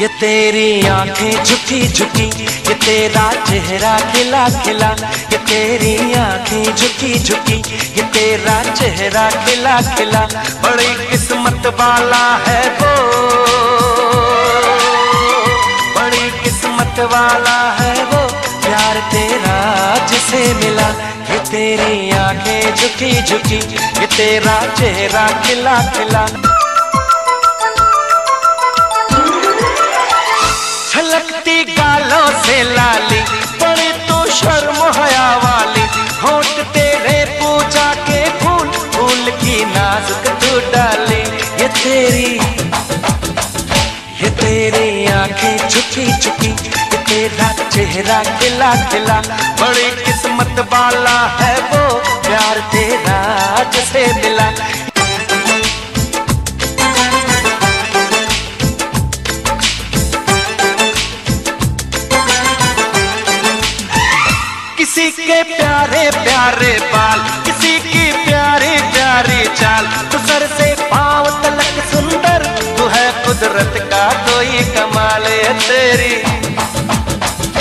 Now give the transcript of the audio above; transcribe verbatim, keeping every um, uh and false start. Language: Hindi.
ये तेरी आंखें झुकी झुकी, ये तेरा चेहरा खिला खिला, ये तेरी आंखें झुकी झुकी, ये तेरा चेहरा खिला खिला। बड़ी किस्मत वाला है वो, बड़ी किस्मत वाला है वो, प्यार तेरा जिसे मिला। ये तेरी आंखें झुकी झुकी, ये तेरा चेहरा खिला खिला। छलकती गालों से लाली, बड़ी तो शर्म हया वाली, होंठ तेरे पूजा के फूल, फूल की नाजुक तू डाली। ये तेरी, ये तेरी आंखें झुकी झुकी, ये तेरा चेहरा खिला खिला। बड़ी किस्मत वाला है वो, प्यार तेरा जिसे मिला। किसी के प्यारे प्यारे बाल, किसी की प्यारी प्यारी चाल, तू सर से पांव तलक सुंदर, तू है कुदरत का कोई कमाल। है तेरी